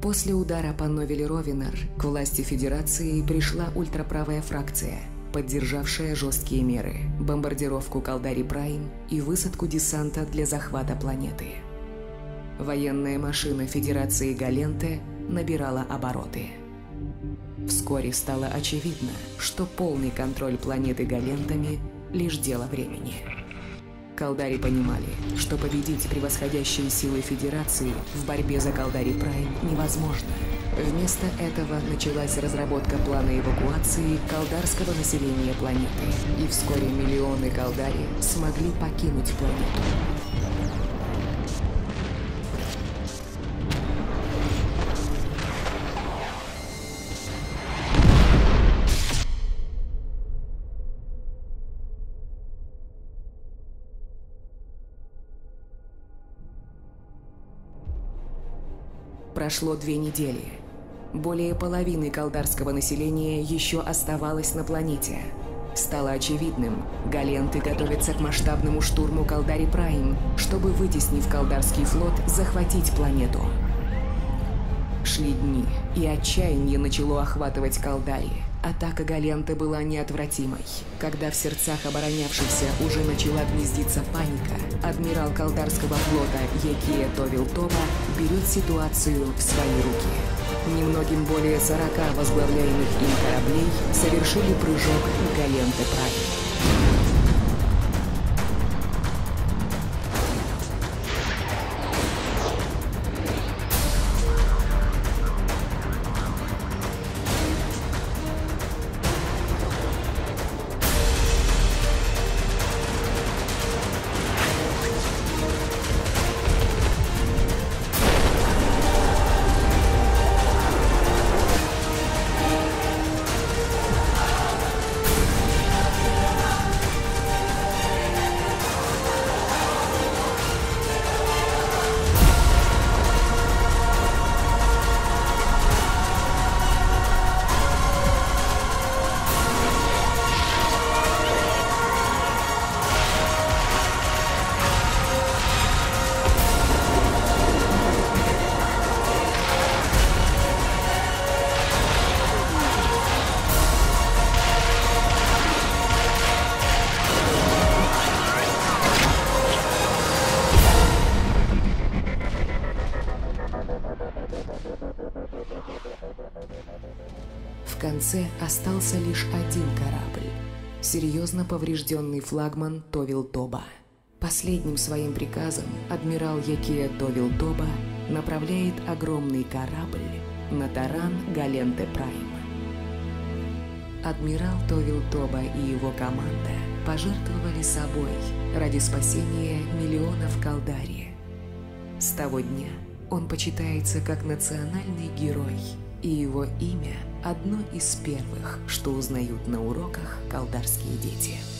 После удара по Новеле Ровенор к власти Федерации пришла ультраправая фракция, поддержавшая жесткие меры, бомбардировку Калдари Прайм и высадку десанта для захвата планеты. Военная машина Федерации Галенте набирала обороты. Вскоре стало очевидно, что полный контроль планеты Галентами – лишь дело времени. Калдари понимали, что победить превосходящие силы Федерации в борьбе за Калдари Прайм невозможно. Вместо этого началась разработка плана эвакуации калдарского населения планеты, и вскоре миллионы Калдари смогли покинуть планету. Прошло 2 недели. Более половины калдарского населения еще оставалось на планете. Стало очевидным, галенты готовятся к масштабному штурму Калдари Прайм, чтобы, вытеснив калдарский флот, захватить планету. Шли дни, и отчаяние начало охватывать Калдари. Атака Галенты была неотвратимой. Когда в сердцах оборонявшихся уже начала гнездиться паника, адмирал Калдарского флота Якия Товил Тоба берет ситуацию в свои руки. Немногим более 40 возглавляемых им кораблей совершили прыжок к Галенте Прайм. В конце остался лишь один корабль – серьезно поврежденный флагман Товил Тоба. Последним своим приказом адмирал Якия Товил Тоба направляет огромный корабль на таран Галенте Прайм. Адмирал Товил Тоба и его команда пожертвовали собой ради спасения миллионов Калдари. С того дня он почитается как национальный герой, и его имя – одно из первых, что узнают на уроках калдарские дети.